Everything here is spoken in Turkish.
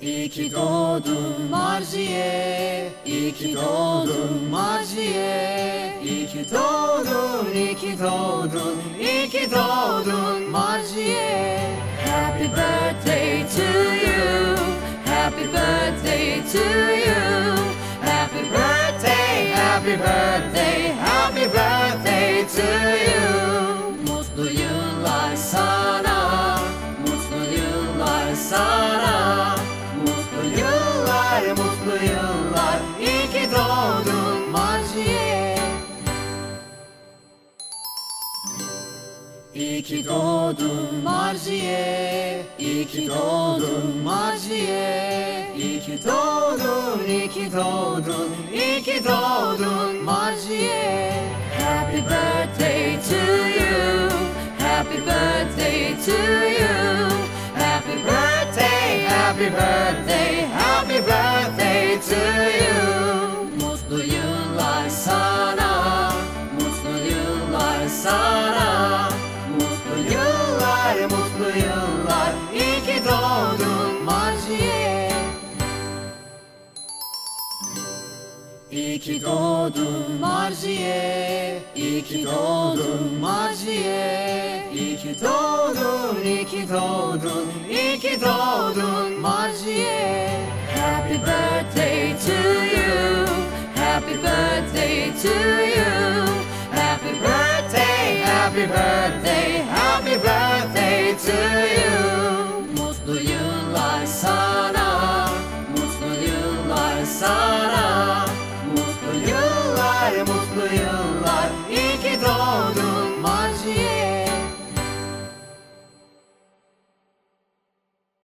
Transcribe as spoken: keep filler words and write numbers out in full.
İyi ki doğdun Marziye, iyi ki doğdun Marziye. İyi ki doğdun, iyi ki doğdun, iyi ki doğdun Marziye. Happy birthday to you, happy birthday to you. Happy birthday, happy birthday, happy birthday to you. Mutlu yıllar sana, mutlu yıllar sana. Mutlu yıllar, mutlu yıllar, iyi ki doğdun Marziye. İyi ki doğdun Marziye, iyi ki doğdun Marziye. İyi ki doğdun, iyi ki doğdun, iyi ki doğdun Marziye. Happy birthday to you, happy birthday to you. Happy birthday, happy birthday, happy birthday to you. Mutlu yıllar sana, mutlu yıllar sana. Mutlu yıllar, mutlu yıllar, iyi ki doğdun Marziye. İyi ki doğdun Marziye, iyi ki doğdun Marziye. İyi ki doğdun, iyi ki doğdun, iyi ki doğdun Marziye. Happy birthday to you, happy birthday to you. Happy birthday, happy birthday, happy birthday to you.